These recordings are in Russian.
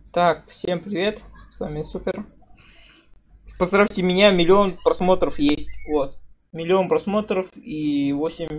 Так, всем привет, с вами Супер. Поздравьте меня, 1 000 000 просмотров есть, вот. 1 000 000 просмотров и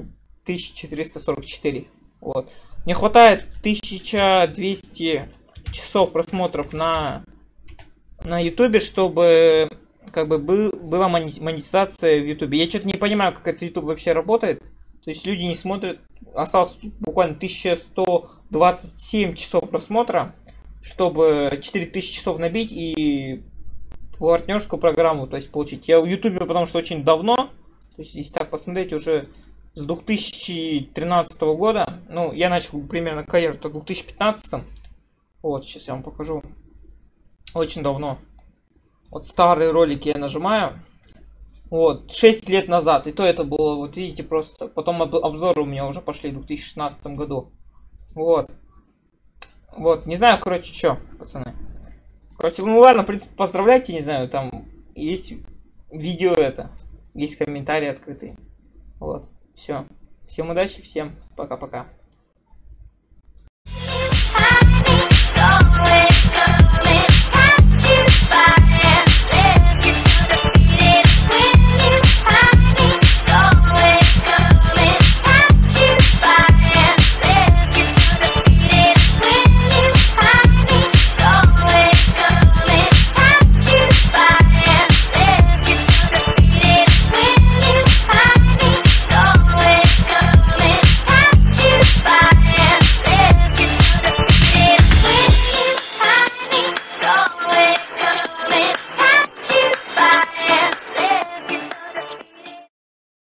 8444, вот. Не хватает 1200 часов просмотров на ютубе, чтобы как бы была монетизация в ютубе. Я что-то не понимаю, как это ютуб вообще работает. То есть люди не смотрят, осталось буквально 1127 часов просмотра, чтобы 4000 часов набить и партнерскую программу, то есть получить. Я в ютубе, потому что очень давно, то есть если так посмотреть, уже с 2013 года, ну, я начал примерно карьеру в 2015. Вот, сейчас я вам покажу. Очень давно. Вот старые ролики я нажимаю. Вот, 6 лет назад. И то это было, вот видите, просто. Потом обзоры у меня уже пошли в 2016 году. Вот. Вот, не знаю, короче, что, пацаны. Короче, ну ладно, в принципе, поздравляйте, не знаю, там есть видео это. Есть комментарии открытые. Вот, все. Всем удачи, всем пока-пока.